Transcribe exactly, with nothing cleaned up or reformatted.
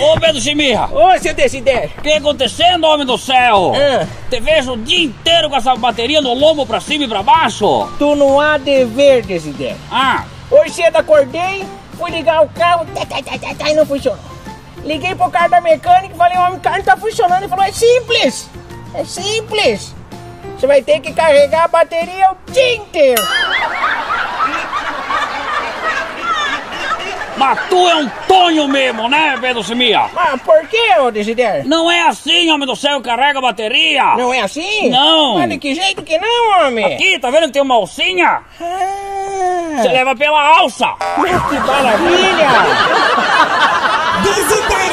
Ô, Pedro Chimia! Ô, seu Desidério! O que acontecendo, homem do céu? Ah. Te vejo o dia inteiro com essa bateria no lombo pra cima e pra baixo? Tu não há dever, Desidério. Ah, Hoje cedo acordei, fui ligar o carro, tá, tá, tá, tá, tá, e não funcionou. Liguei pro cara da mecânica e falei, homem, o carro não tá funcionando. Ele falou, é simples, é simples. Você vai ter que carregar a bateria o dia inteiro. mas tu é um tonho mesmo, né, Pedro Chimia? Mas por que, ô Desidério? Não é assim, homem do céu, carrega a bateria. Não é assim? Não. Mas de que jeito que não, homem? Aqui, tá vendo que tem uma alcinha? Ah, Você leva pela alça. que maravilha! Desidério.